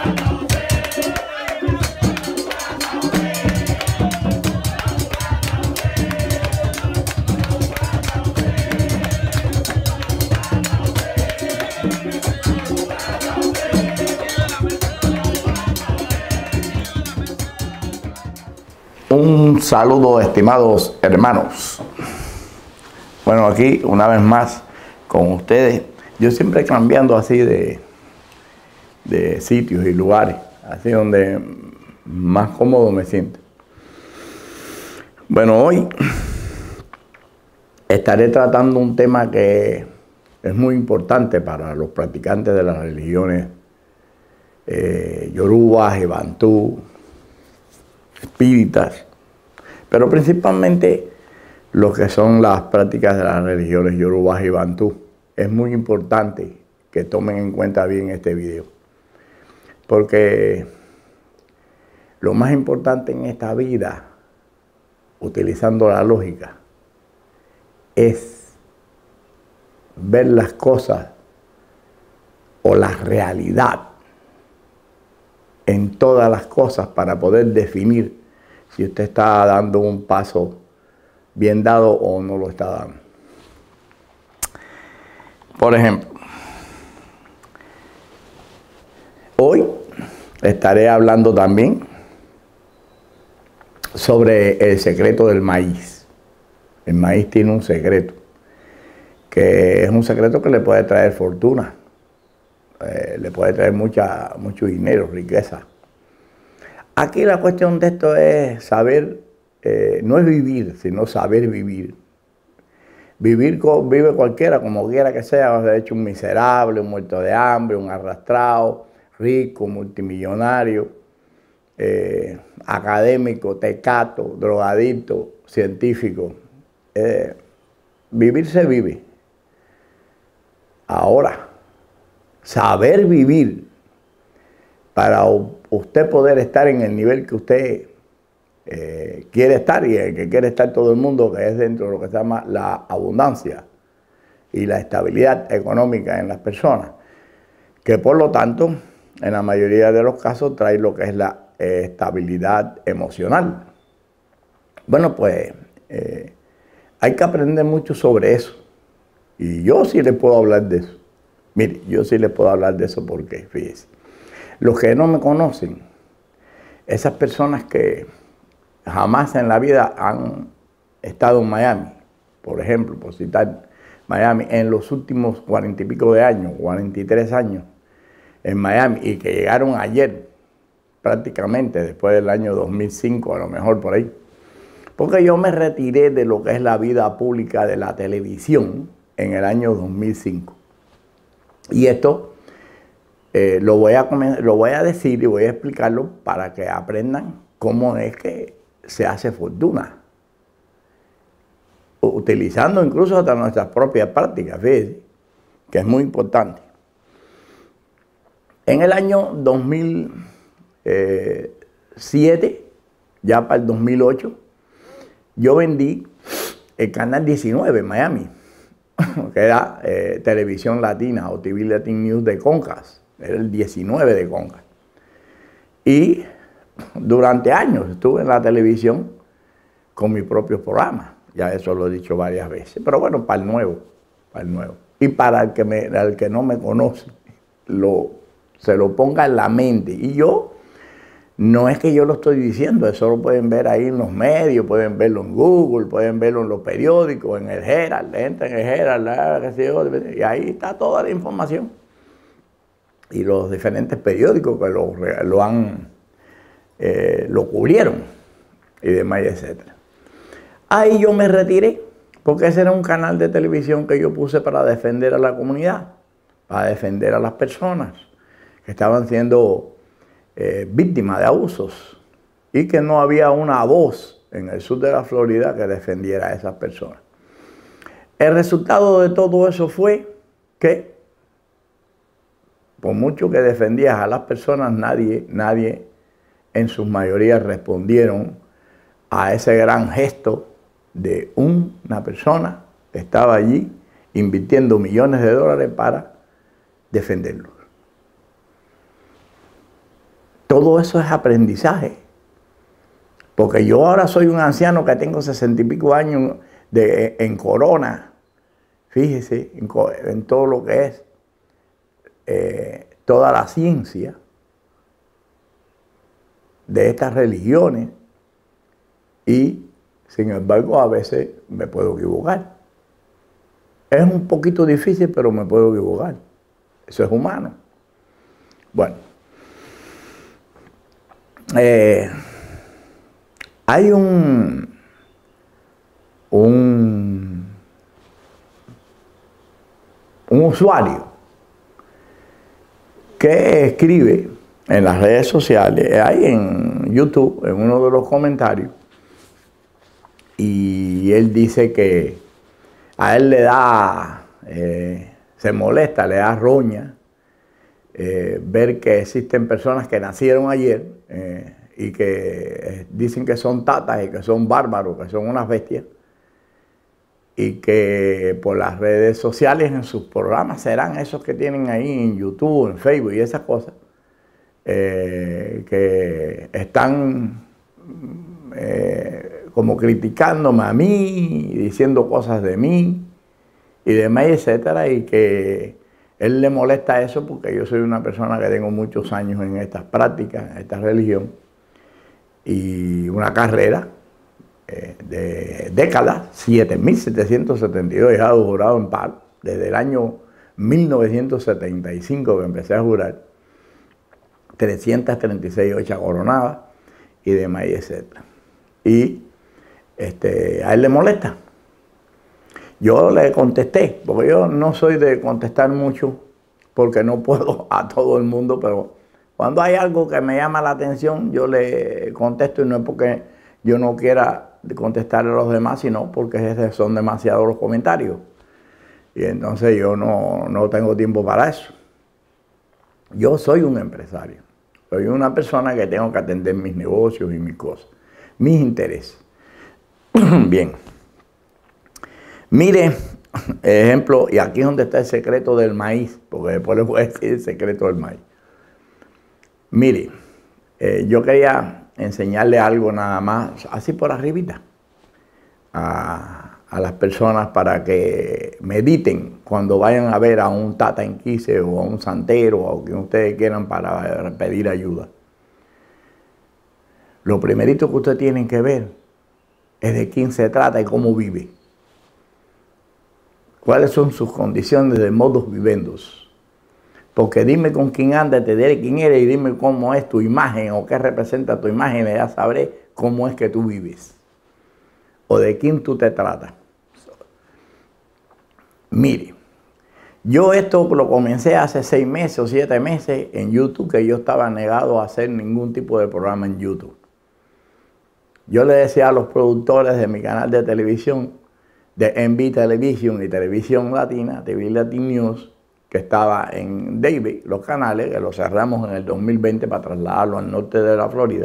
Un saludo, estimados hermanos. Bueno, aquí una vez más con ustedes. Yo siempre cambiando así de sitios y lugares, así donde más cómodo me siento. Bueno, hoy estaré tratando un tema que es muy importante para los practicantes de las religiones Yoruba, Bantú, espíritas, pero principalmente lo que son las prácticas de las religiones Yoruba y Bantú. Es muy importante que tomen en cuenta bien este video, porque lo más importante en esta vida, utilizando la lógica, es ver las cosas o la realidad en todas las cosas para poder definir si usted está dando un paso bien dado o no lo está dando. Por ejemplo, hoy estaré hablando también sobre el secreto del maíz. El maíz tiene un secreto, que es un secreto que le puede traer fortuna, le puede traer mucho dinero, riqueza. Aquí la cuestión de esto es saber, no es vivir, sino saber vivir. Vive cualquiera, como quiera que sea, de hecho un miserable, un muerto de hambre, un arrastrado, rico, multimillonario, académico, tecato, drogadicto, científico. Vivir se vive. Ahora, saber vivir para usted poder estar en el nivel que usted quiere estar y el que quiere estar todo el mundo, que es dentro de lo que se llama la abundancia y la estabilidad económica en las personas, que por lo tanto en la mayoría de los casos trae lo que es la estabilidad emocional. Bueno, pues hay que aprender mucho sobre eso, y yo sí les puedo hablar de eso. Mire, yo sí les puedo hablar de eso porque, fíjese, los que no me conocen, esas personas que jamás en la vida han estado en Miami, por ejemplo, por citar Miami, en los últimos 40 y pico de años, 43 años en Miami, y que llegaron ayer, prácticamente después del año 2005, a lo mejor por ahí, porque yo me retiré de lo que es la vida pública de la televisión en el año 2005. Y esto lo voy a decir y voy a explicarlo para que aprendan cómo es que se hace fortuna, utilizando incluso hasta nuestras propias prácticas, fíjense, que es muy importante. En el año 2007, ya para el 2008, yo vendí el Canal 19 en Miami, que era Televisión Latina o TV Latin News de Comcast, era el 19 de Comcast. Y durante años estuve en la televisión con mis propios programas, ya eso lo he dicho varias veces, pero bueno, para el nuevo. Y para el que no me conoce, se lo ponga en la mente. Y yo, no es que yo lo estoy diciendo, eso lo pueden ver ahí en los medios, pueden verlo en Google, pueden verlo en los periódicos, en el Herald, entra en el Herald, y ahí está toda la información. Y los diferentes periódicos que lo cubrieron y demás, etc. Ahí yo me retiré, porque ese era un canal de televisión que yo puse para defender a la comunidad, para defender a las personas que estaban siendo víctimas de abusos y que no había una voz en el sur de la Florida que defendiera a esas personas. El resultado de todo eso fue que, por mucho que defendías a las personas, nadie en sus mayorías respondieron a ese gran gesto de una persona que estaba allí invirtiendo millones de dólares para defenderlos. todo eso es aprendizaje. Porque yo ahora soy un anciano que tengo 60 y pico años en Corona. Fíjese en todo lo que es toda la ciencia de estas religiones. Y, sin embargo, a veces me puedo equivocar. Es un poquito difícil, pero me puedo equivocar. Eso es humano. Bueno. Hay un usuario que escribe en las redes sociales, ahí en YouTube, en uno de los comentarios, y él dice que a él le da, se molesta, le da roña ver que existen personas que nacieron ayer y que dicen que son tatas y que son bárbaros, que son unas bestias, y que por las redes sociales en sus programas serán esos que tienen ahí en YouTube, en Facebook y esas cosas, que están como criticándome a mí, diciendo cosas de mí y demás, etcétera, y que él le molesta eso porque yo soy una persona que tengo muchos años en estas prácticas, en esta religión, y una carrera de décadas, 7.772, ya he jurado en paro, desde el año 1975 que empecé a jurar, 336 hochas coronadas y demás, etc. Y a él le molesta. Yo le contesté, porque yo no soy de contestar mucho, porque no puedo a todo el mundo, pero cuando hay algo que me llama la atención, yo le contesto, y no es porque yo no quiera contestar a los demás, sino porque son demasiados los comentarios. Y entonces yo no tengo tiempo para eso. Yo soy un empresario. Soy una persona que tengo que atender mis negocios y mis cosas, mis intereses. Bien. Mire, ejemplo, y aquí es donde está el secreto del maíz, porque después les voy a decir el secreto del maíz. Mire, yo quería enseñarle algo nada más, así por arribita, a las personas para que mediten cuando vayan a ver a un Tata Inquise o a un santero o a quien ustedes quieran para pedir ayuda. Lo primerito que ustedes tienen que ver es de quién se trata y cómo vive. ¿Cuáles son sus condiciones de modus vivendus? Porque dime con quién andas, te diré quién eres, y dime cómo es tu imagen o qué representa tu imagen, y ya sabré cómo es que tú vives o de quién tú te tratas. Mire, yo esto lo comencé hace 6 meses o 7 meses en YouTube, que yo estaba negado a hacer ningún tipo de programa en YouTube. Yo le decía a los productores de mi canal de televisión, de MB Television y Televisión Latina, TV Latin News, que estaba en David, los canales, que los cerramos en el 2020 para trasladarlo al norte de la Florida.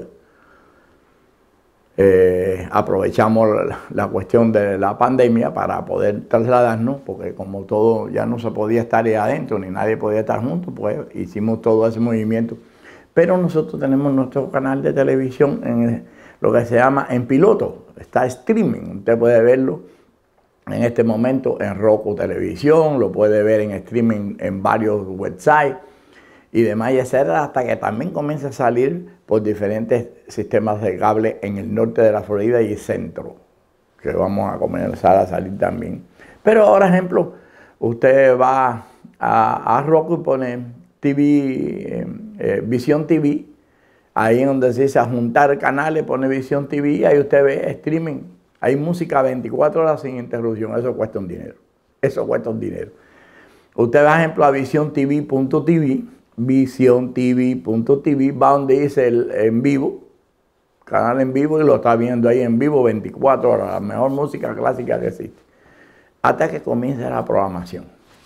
Aprovechamos la cuestión de la pandemia para poder trasladarnos, porque como todo ya no se podía estar ahí adentro, ni nadie podía estar juntos, pues hicimos todo ese movimiento. Pero nosotros tenemos nuestro canal de televisión en lo que se llama en piloto, está streaming, usted puede verlo en este momento en Roku Televisión, lo puede ver en streaming en varios websites y demás, y etcétera, hasta que también comience a salir por diferentes sistemas de cable en el norte de la Florida y el centro, que vamos a comenzar a salir también. Pero ahora, ejemplo, usted va a Roku y pone TV, Visión TV, ahí en donde se dice juntar canales, pone Visión TV, y ahí usted ve streaming. Hay música 24 horas sin interrupción, eso cuesta un dinero. Eso cuesta un dinero. Usted va, ejemplo, a visiontv.tv, visiontv.tv, va donde dice el en vivo, canal en vivo, y lo está viendo ahí en vivo 24 horas, la mejor música clásica que existe, hasta que comience la programación.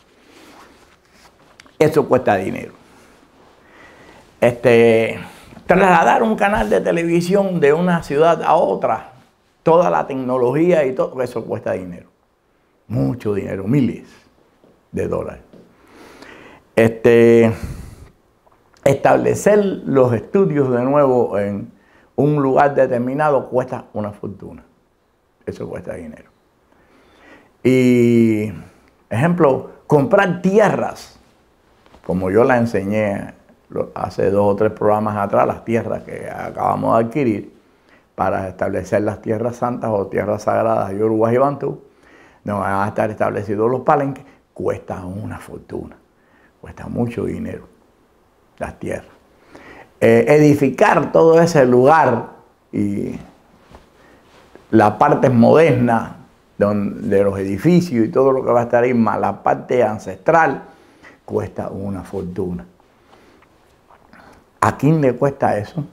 Eso cuesta dinero. Trasladar un canal de televisión de una ciudad a otra, toda la tecnología y todo, eso cuesta dinero. Mucho dinero, miles de dólares. establecer los estudios de nuevo en un lugar determinado cuesta una fortuna. Eso cuesta dinero. Y, ejemplo, comprar tierras, como yo la enseñé hace 2 o 3 programas atrás, las tierras que acabamos de adquirir para establecer las tierras santas o tierras sagradas de Yoruba y Bantú, donde van a estar establecidos los palenques, cuesta una fortuna, cuesta mucho dinero las tierras. Edificar todo ese lugar y la parte moderna de los edificios y todo lo que va a estar ahí, más la parte ancestral, cuesta una fortuna. ¿A quién le cuesta eso?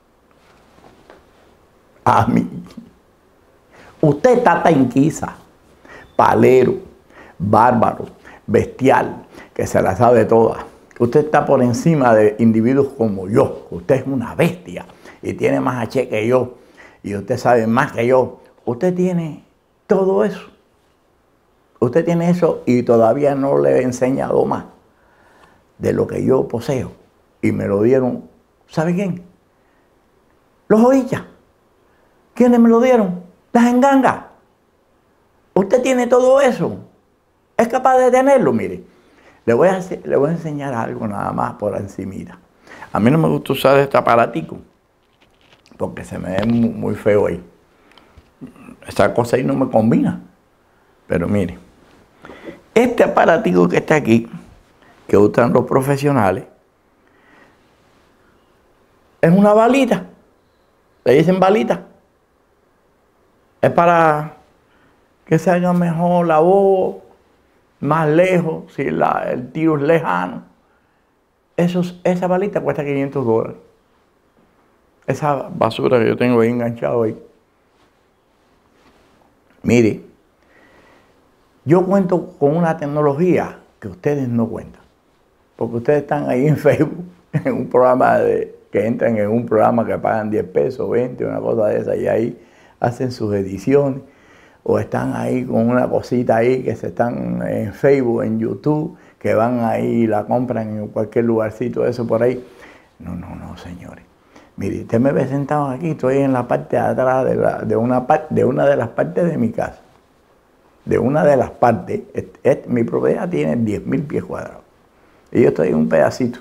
A mí. Usted está tanquiza, palero, bárbaro, bestial, que se la sabe toda. Usted está por encima de individuos como yo. Usted es una bestia y tiene más H que yo. Y usted sabe más que yo. Usted tiene todo eso. Usted tiene eso y todavía no le he enseñado más de lo que yo poseo. Y me lo dieron, ¿sabe quién? Los orillas. ¿Quiénes me lo dieron? Las engangas. Usted tiene todo eso. Es capaz de tenerlo, mire. Le voy a enseñar algo nada más por encimita. A mí no me gusta usar este aparatico porque se me ve muy feo ahí. Esa cosa ahí no me combina. Pero mire, este aparatico que está aquí, que usan los profesionales, es una balita. Le dicen balita. Es para que se haga mejor la voz, más lejos, si el tiro es lejano. Esa balita cuesta $500. Esa basura que yo tengo ahí enganchado ahí. Mire, yo cuento con una tecnología que ustedes no cuentan. Porque ustedes están ahí en Facebook, en un programa que entran en un programa que pagan 10 pesos, 20, una cosa de esa, y ahí hacen sus ediciones. O están ahí con una cosita ahí que se están en Facebook, en YouTube, que van ahí y la compran en cualquier lugarcito, eso por ahí. No, señores. Mire, usted me ve sentado aquí, estoy en la parte de atrás de una de las partes de mi casa. De una de las partes. Mi propiedad tiene 10.000 pies cuadrados. Y yo estoy en un pedacito.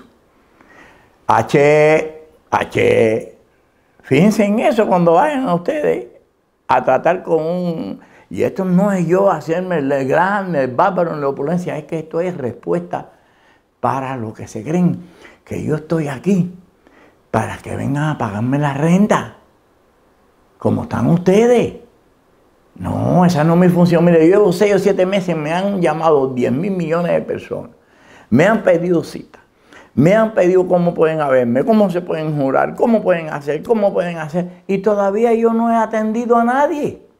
Fíjense en eso cuando vayan a ustedes a tratar con un... Y esto no es yo hacerme el grande, el bárbaro en la opulencia, es que esto es respuesta para los que se creen que yo estoy aquí para que vengan a pagarme la renta, como están ustedes. No, esa no es mi función. Mire, yo llevo 6 o 7 meses, me han llamado 10.000 millones de personas, me han pedido cita, me han pedido cómo pueden verme, cómo se pueden jurar, cómo pueden hacer, y todavía yo no he atendido a nadie.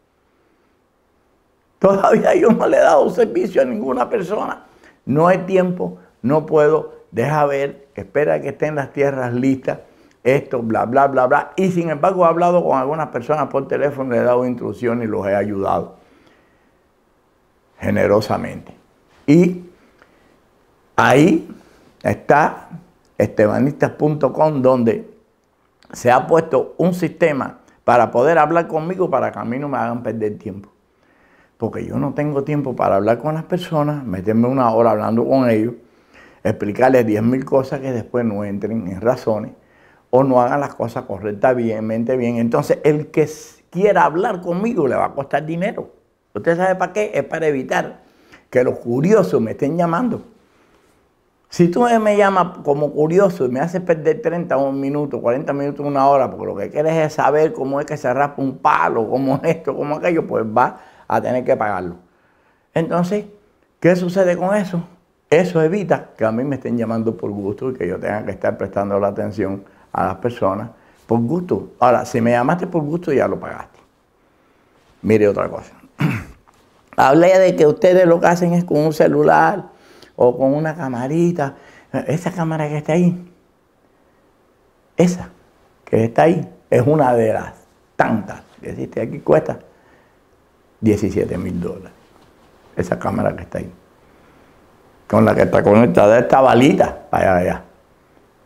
Todavía yo no le he dado servicio a ninguna persona. No hay tiempo, no puedo, deja ver, espera que estén las tierras listas, esto, bla, bla, bla, bla. Y sin embargo he hablado con algunas personas por teléfono, le he dado instrucciones y los he ayudado generosamente. Y ahí está estebanistas.com, donde se ha puesto un sistema para poder hablar conmigo, para que a mí no me hagan perder tiempo. Porque yo no tengo tiempo para hablar con las personas, meterme 1 hora hablando con ellos, explicarles 10.000 cosas que después no entren en razones o no hagan las cosas correctamente bien. Entonces, el que quiera hablar conmigo le va a costar dinero. ¿Usted sabe para qué? Es para evitar que los curiosos me estén llamando. Si tú me llamas como curioso y me haces perder 30 minutos, 40 minutos, 1 hora, porque lo que quieres es saber cómo es que se raspa un palo, cómo es esto, cómo aquello, pues va a tener que pagarlo. Entonces, ¿qué sucede con eso? Eso evita que a mí me estén llamando por gusto y que yo tenga que estar prestando la atención a las personas por gusto. Ahora, si me llamaste por gusto, ya lo pagaste. Mire otra cosa. Hablé de que ustedes lo que hacen es con un celular o con una camarita. Esa cámara que está ahí, esa que está ahí, es una de las tantas que existe aquí, cuesta $17.000. Esa cámara que está ahí, con la que está conectada esta balita para allá.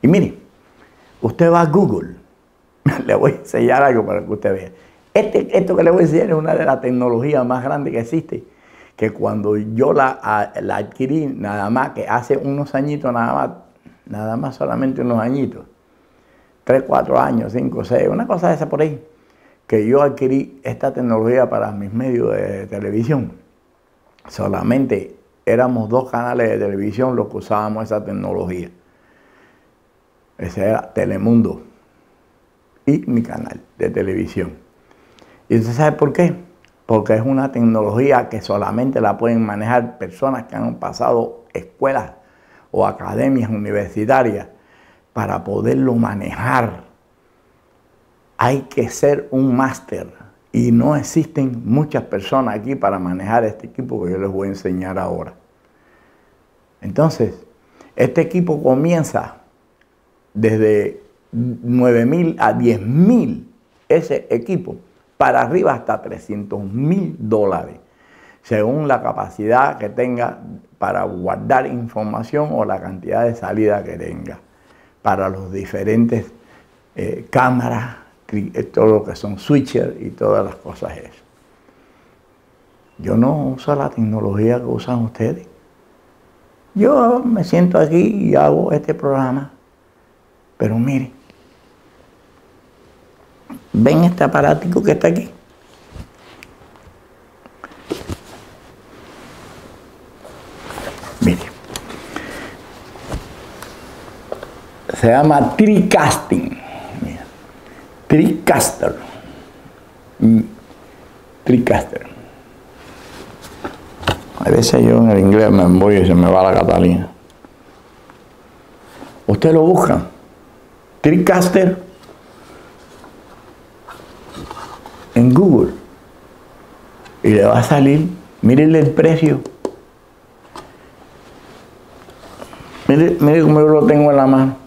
Y mire, usted va a Google, le voy a enseñar algo para que usted vea. Esto que le voy a enseñar es una de las tecnologías más grandes que existe, que cuando yo la adquirí, nada más que hace unos añitos, nada más solamente unos añitos, 3, 4 años, 5, 6, una cosa de esa por ahí, que yo adquirí esta tecnología para mis medios de televisión. Solamente éramos 2 canales de televisión los que usábamos esa tecnología. Ese era Telemundo y mi canal de televisión. ¿Y usted sabe por qué? Porque es una tecnología que solamente la pueden manejar personas que han pasado escuelas o academias universitarias. Para poderlo manejar hay que ser un máster y no existen muchas personas aquí para manejar este equipo que yo les voy a enseñar ahora. Entonces, este equipo comienza desde 9,000 a 10,000, ese equipo, para arriba hasta $300,000, según la capacidad que tenga para guardar información o la cantidad de salida que tenga, para los diferentes cámaras, todo lo que son switchers y todas las cosas esas. Yo no uso la tecnología que usan ustedes. Yo me siento aquí y hago este programa, pero mire, ¿ven este aparatico que está aquí? Mire, se llama TriCasting. Mira, TriCaster. TriCaster. A veces yo en el inglés me voy y se me va la Catalina. Usted lo busca, TriCaster, en Google, y le va a salir, mírenle el precio. Mire cómo yo lo tengo en la mano.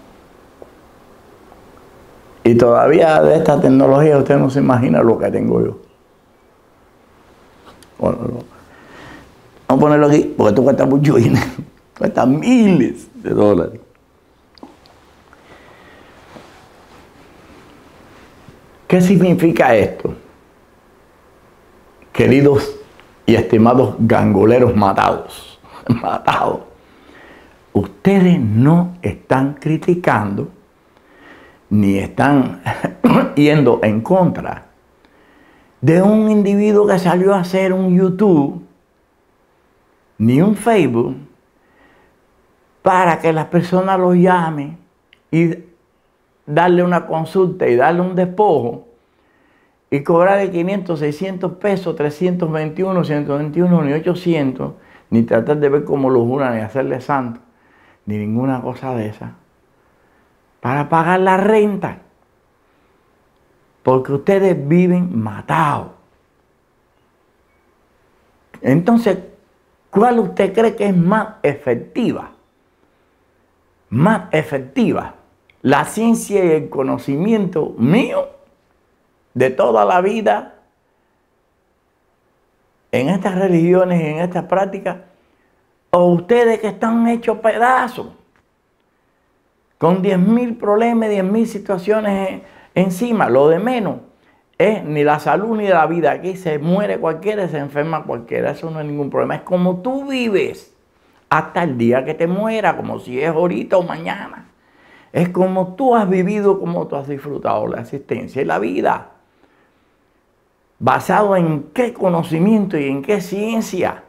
Y todavía de esta tecnología usted no se imagina lo que tengo yo. Bueno, vamos a ponerlo aquí, porque esto cuesta mucho dinero. Cuesta miles de dólares. ¿Qué significa esto? Queridos y estimados gangoleros matados, ustedes no están criticando ni están yendo en contra de un individuo que salió a hacer un YouTube ni un Facebook para que las personas lo llamen y darle una consulta y darle un despojo y cobrarle 500, 600 pesos, 321, 121, ni 800, ni tratar de ver cómo lo juran ni hacerle santo, ni ninguna cosa de esa, para pagar la renta. Porque ustedes viven matados. Entonces, ¿cuál usted cree que es más efectiva? Más efectiva. La ciencia y el conocimiento mío de toda la vida en estas religiones y en estas prácticas, o ustedes que están hechos pedazos con 10,000 problemas, 10,000 situaciones encima. Lo de menos es ni la salud ni la vida. Aquí se muere cualquiera, se enferma cualquiera. Eso no es ningún problema. Es como tú vives hasta el día que te muera, como si es ahorita o mañana. Es como tú has vivido, como tú has disfrutado la existencia y la vida. ¿Basado en qué conocimiento y en qué ciencia?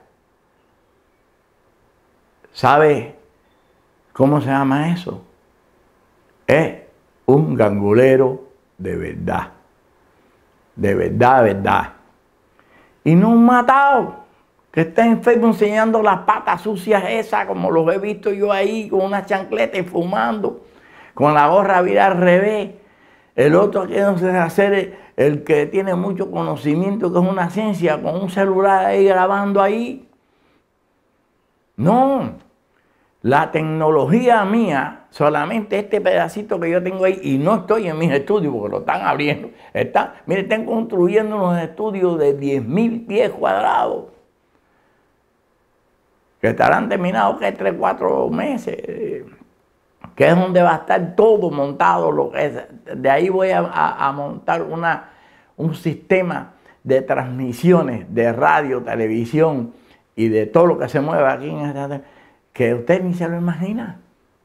¿Sabe cómo se llama eso? Es un gangolero de verdad. De verdad, de verdad. Y no un matado que está en Facebook enseñando las patas sucias esas, como los he visto yo ahí, con una chancleta y fumando, con la gorra virada al revés. El otro que no sé hacer, el que tiene mucho conocimiento, que es una ciencia, con un celular ahí grabando ahí. No, la tecnología mía, solamente este pedacito que yo tengo ahí, y no estoy en mis estudios porque lo están abriendo. Mire, están construyendo unos estudios de 10,000 pies cuadrados, que estarán terminados que 3, 4 meses. que es donde va a estar todo montado, lo que es. De ahí voy a montar un sistema de transmisiones de radio, televisión y de todo lo que se mueve aquí en esta, que usted ni se lo imagina.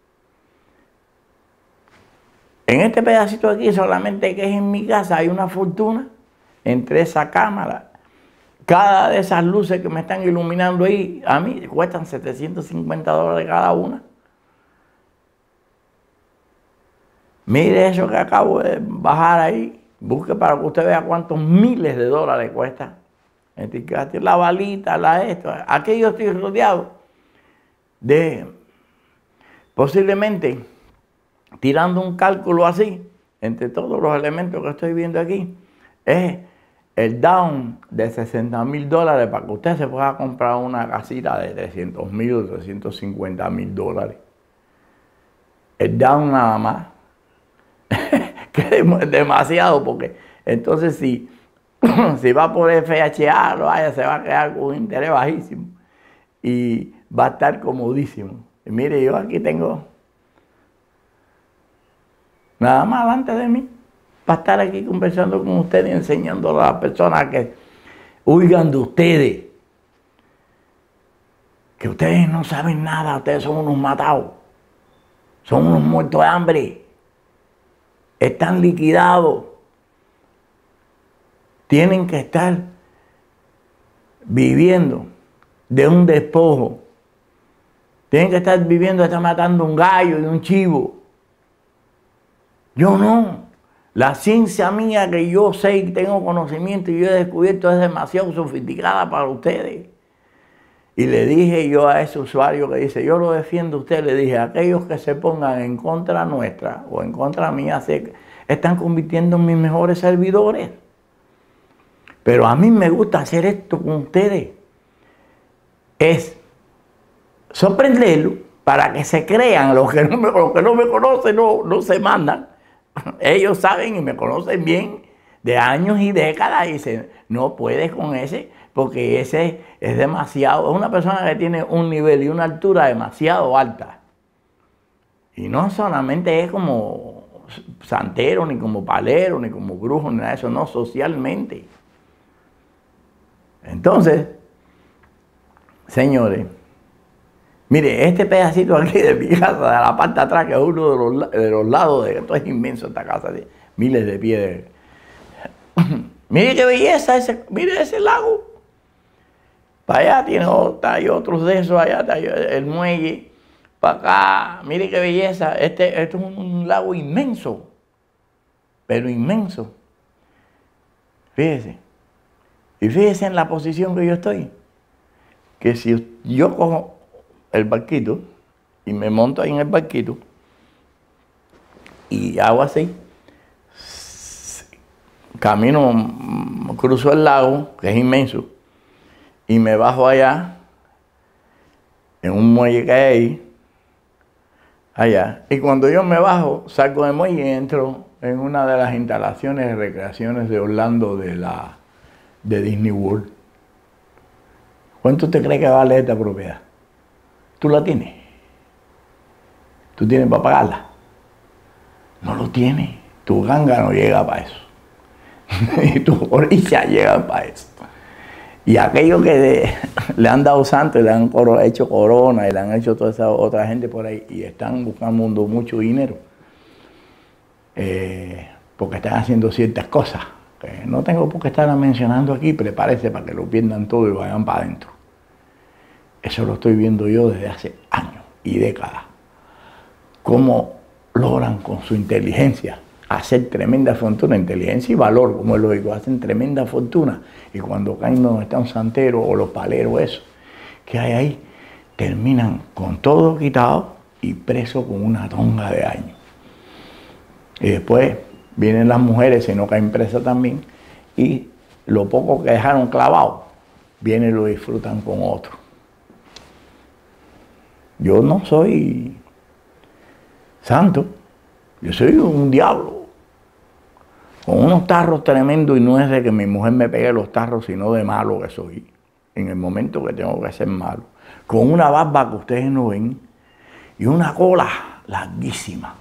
En este pedacito aquí, solamente que es en mi casa, hay una fortuna entre esa cámara. Cada de esas luces que me están iluminando ahí, a mí cuestan $750 cada una. Mire eso que acabo de bajar ahí. Busque para que usted vea cuántos miles de dólares cuesta. La balita, esto. Aquí yo estoy rodeado de, posiblemente, tirando un cálculo así, entre todos los elementos que estoy viendo aquí, es el down de $60,000 para que usted se pueda comprar una casita de $300,000 o $350,000. El down nada más. Que es demasiado, porque entonces si va por FHA, se va a quedar con un interés bajísimo y va a estar comodísimo. Y mire, yo aquí tengo nada más delante de mí para estar aquí conversando con ustedes y enseñando a las personas que oigan de ustedes, que ustedes no saben nada, ustedes son unos matados, son unos muertos de hambre. Están liquidados. Tienen que estar viviendo de un despojo. Tienen que estar viviendo, estar matando un gallo y un chivo. Yo no. La ciencia mía que yo sé y tengo conocimiento y yo he descubierto es demasiado sofisticada para ustedes. Y le dije yo a ese usuario que dice, yo lo defiendo a usted, le dije, aquellos que se pongan en contra nuestra o en contra mía se están convirtiendo en mis mejores servidores. Pero a mí me gusta hacer esto con ustedes. Es sorprenderlos para que se crean. Los que no me conocen no se mandan. Ellos saben y me conocen bien de años y décadas y dicen, no puedes con ese, porque ese es demasiado, es una persona que tiene un nivel y una altura demasiado alta. Y no solamente es como santero, ni como palero, ni como brujo, ni nada de eso, no, socialmente. Entonces, señores, mire, este pedacito aquí de mi casa, de la parte de atrás, que es uno de los lados, de esto es inmenso esta casa, de miles de pies. Mire qué belleza, mire ese lago. Para allá tiene hay otros de esos, allá está el muelle. Para acá, mire qué belleza. Este es un lago inmenso, pero inmenso. Fíjese. Y fíjese en la posición que yo estoy. Que si yo cojo el barquito y me monto ahí en el barquito y hago así, camino, cruzo el lago, que es inmenso, y me bajo allá, en un muelle que hay ahí, allá. Y cuando yo me bajo, salgo del muelle y entro en una de las instalaciones de recreaciones de Orlando de Disney World. ¿Cuánto te crees que vale esta propiedad? ¿Tú la tienes? ¿Tú tienes para pagarla? No lo tienes. Tu ganga no llega para eso. Y tus orillas llegan para eso. Y aquellos que le han dado santo y le han hecho corona y le han hecho toda esa otra gente por ahí y están buscando mucho dinero porque están haciendo ciertas cosas que no tengo por qué estar mencionando aquí, prepárese para que lo pierdan todo y vayan para adentro. Eso lo estoy viendo yo desde hace años y décadas. Cómo logran con su inteligencia hacer tremenda fortuna, inteligencia y valor, como es lógico, hacen tremenda fortuna. Y cuando caen donde está un santero o los paleros, eso que hay ahí, terminan con todo quitado y presos con una tonga de años. Y después vienen las mujeres, si no caen presas también, y lo poco que dejaron clavado, vienen y lo disfrutan con otro. Yo no soy santo, yo soy un diablo, con unos tarros tremendos, y no es de que mi mujer me pegue los tarros, sino de malo que soy, en el momento que tengo que ser malo, con una barba que ustedes no ven, y una cola larguísima.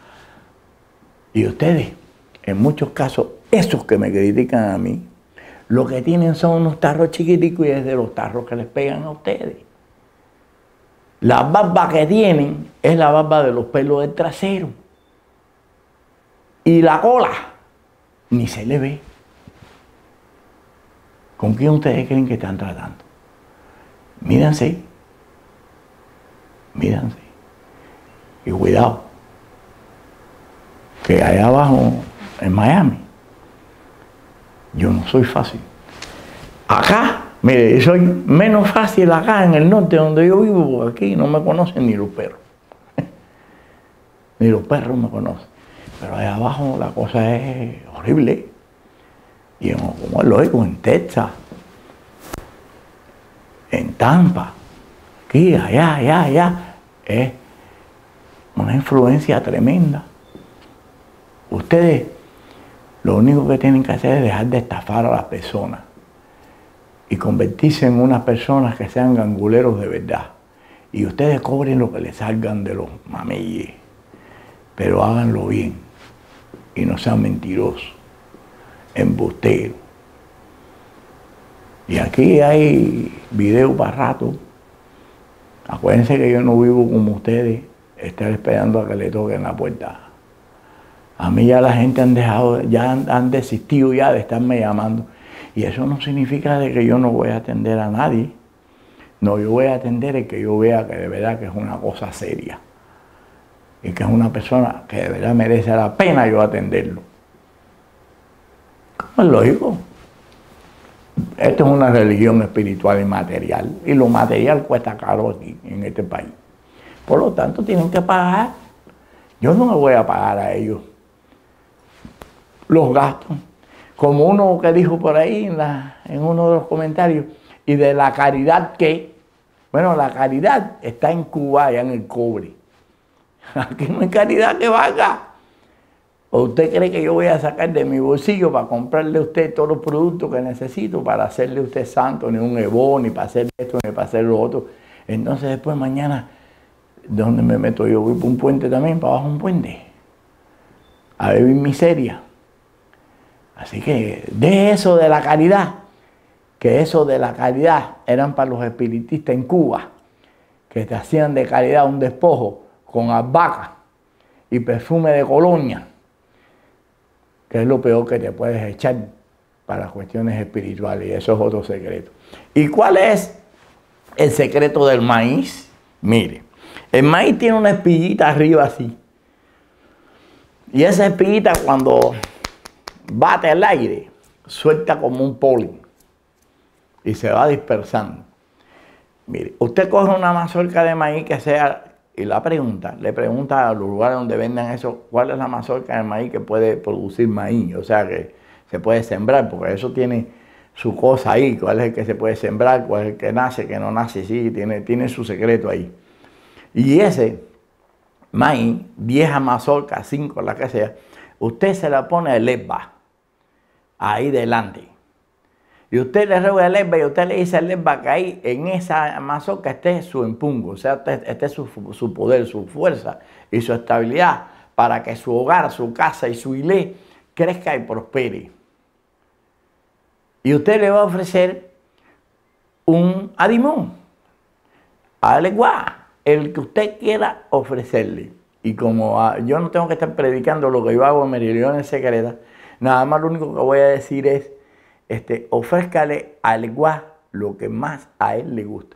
Y ustedes, en muchos casos, esos que me critican a mí, lo que tienen son unos tarros chiquiticos y es de los tarros que les pegan a ustedes. La barba que tienen es la barba de los pelos del trasero. Y la cola ni se le ve. ¿Con quién ustedes creen que están tratando? Mírense. Mírense. Y cuidado. Que allá abajo, en Miami, yo no soy fácil. Acá, mire, yo soy menos fácil acá en el norte donde yo vivo, porque aquí no me conocen ni los perros. Ni los perros me conocen. Pero allá abajo la cosa es horrible. Y como es lógico, en Texas, en Tampa, aquí, allá, es una influencia tremenda. Ustedes lo único que tienen que hacer es dejar de estafar a las personas y convertirse en unas personas que sean ganguleros de verdad. Y ustedes cobren lo que les salgan de los mameyes, pero háganlo bien y no sean mentirosos, embusteros. Y aquí hay video para rato. Acuérdense que yo no vivo como ustedes, estar esperando a que le toquen la puerta. A mí ya la gente han desistido ya de estarme llamando. Y eso no significa de que yo no voy a atender a nadie. No, yo voy a atender el que yo vea que de verdad que es una cosa seria. Y que es una persona que de verdad merece la pena yo atenderlo. ¿Cómo es lógico? Esto es una religión espiritual y material. Y lo material cuesta caro aquí, en este país. Por lo tanto, tienen que pagar. Yo no me voy a pagar a ellos los gastos. Como uno que dijo por ahí en uno de los comentarios, y de la caridad que, bueno, la caridad está en Cuba, allá en el cobre. Aquí no hay caridad que valga. ¿O usted cree que yo voy a sacar de mi bolsillo para comprarle a usted todos los productos que necesito para hacerle a usted santo, ni un ebó, ni para hacer esto, ni para hacer lo otro? Entonces después mañana, ¿dónde me meto yo? Voy por un puente también, para abajo un puente, a vivir miseria. Así que de eso de la caridad, que eso de la caridad eran para los espiritistas en Cuba, que te hacían de caridad un despojo con albahaca y perfume de colonia, que es lo peor que te puedes echar para cuestiones espirituales, y eso es otro secreto. ¿Y cuál es el secreto del maíz? Mire, el maíz tiene una espiguita arriba así, y esa espiguita cuando bate al aire, suelta como un polen y se va dispersando. Mire, usted coge una mazorca de maíz que sea y le pregunta a los lugares donde vendan eso, cuál es la mazorca de maíz que puede producir maíz, o sea que se puede sembrar, porque eso tiene su cosa ahí, cuál es el que se puede sembrar, cuál es el que nace, que no nace, sí, tiene su secreto ahí. Y ese maíz, vieja mazorca, 5, la que sea, usted se la pone de lesba, ahí delante. Y usted le rega el lesba y usted le dice al lesba que ahí en esa mazorca esté su empungo, o sea, esté su poder, su fuerza y su estabilidad para que su hogar, su casa y su ilé crezca y prospere. Y usted le va a ofrecer un adimón, alegua, el que usted quiera ofrecerle. Y como yo no tengo que estar predicando lo que yo hago en mis reuniones secretas, nada más lo único que voy a decir es, ofrézcale al guá lo que más a él le gusta.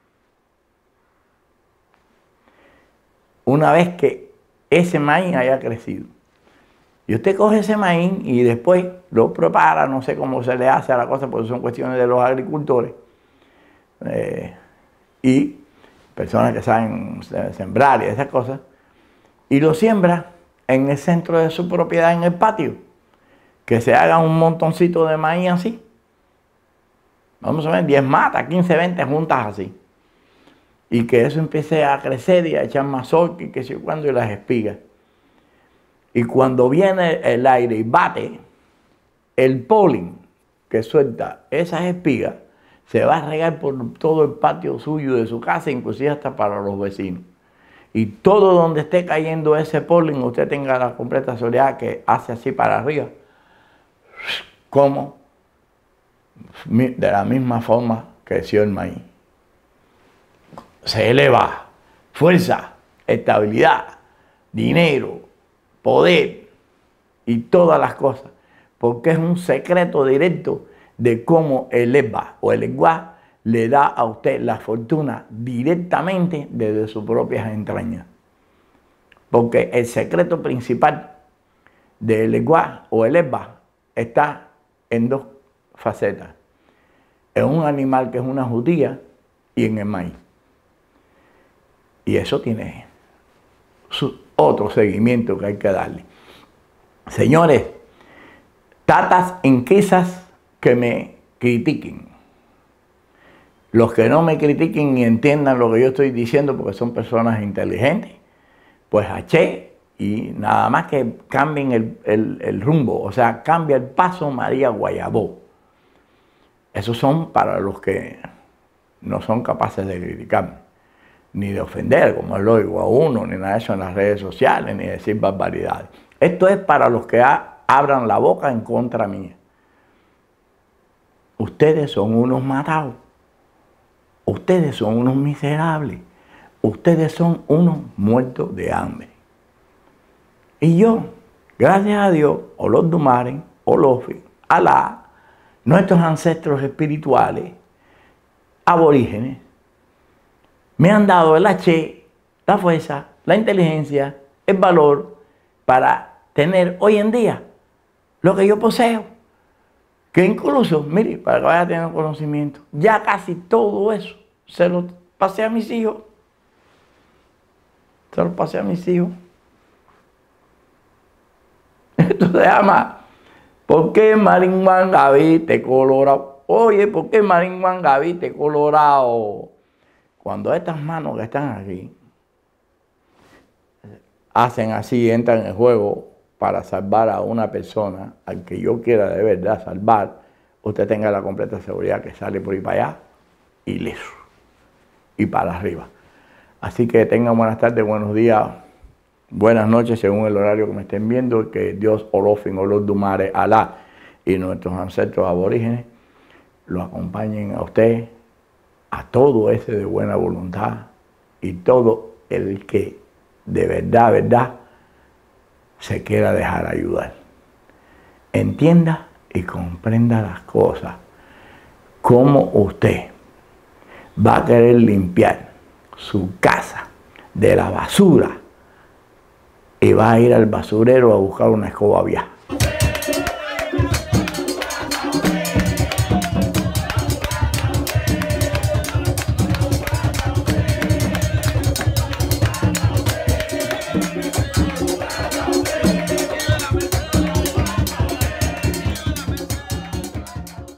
Una vez que ese maíz haya crecido. Y usted coge ese maíz y después lo prepara, no sé cómo se le hace a la cosa, porque son cuestiones de los agricultores. Y personas que saben sembrar y esas cosas. Y lo siembra en el centro de su propiedad, en el patio. Que se haga un montoncito de maíz así. Vamos a ver, 10 matas, 15, 20 juntas así. Y que eso empiece a crecer y a echar mazorca y qué sé cuándo, y las espigas. Y cuando viene el aire y bate, el polen que suelta esas espigas se va a regar por todo el patio suyo de su casa, inclusive hasta para los vecinos. y todo donde esté cayendo ese polen, usted tenga la completa seguridad que hace así para arriba, como de la misma forma creció el maíz. Se eleva fuerza, estabilidad, dinero, poder y todas las cosas, porque es un secreto directo de cómo el EBA o el EGUA le da a usted la fortuna directamente desde sus propias entrañas. Porque el secreto principal del EGUA o el EBA está en dos facetas. En un animal que es una judía y en el maíz. Y eso tiene otro seguimiento que hay que darle. Señores, tatas inquisas que me critiquen. Los que no me critiquen y entiendan lo que yo estoy diciendo porque son personas inteligentes, pues haché y nada más que cambien el rumbo, o sea, cambia el paso María Guayabó. Esos son para los que no son capaces de criticarme, ni de ofender, como lo digo a uno, ni nada de eso en las redes sociales, ni decir barbaridades. Esto es para los que abran la boca en contra mía. Ustedes son unos matados. Ustedes son unos miserables. Ustedes son unos muertos de hambre. Y yo, gracias a Dios, Olodumare, Olofi, Alá, nuestros ancestros espirituales, aborígenes, me han dado el H, la fuerza, la inteligencia, el valor para tener hoy en día lo que yo poseo. Que incluso, mire, para que vaya teniendo conocimiento, ya casi todo eso se lo pasé a mis hijos. Se lo pasé a mis hijos. Esto se llama, ¿por qué Maringuanga viste colorado? Oye, ¿por qué Maringuanga viste colorado? Cuando estas manos que están aquí hacen así, entran en el juego para salvar a una persona al que yo quiera de verdad salvar, usted tenga la completa seguridad que sale por ahí para allá ileso y para arriba. Así que tengan buenas tardes, buenos días, buenas noches según el horario que me estén viendo. Que Dios, Olofin, Olodumare, Alá y nuestros ancestros aborígenes lo acompañen a usted, a todo ese de buena voluntad y todo el que de verdad se quiera dejar ayudar. Entienda y comprenda las cosas. Cómo usted va a querer limpiar su casa de la basura y va a ir al basurero a buscar una escoba vieja.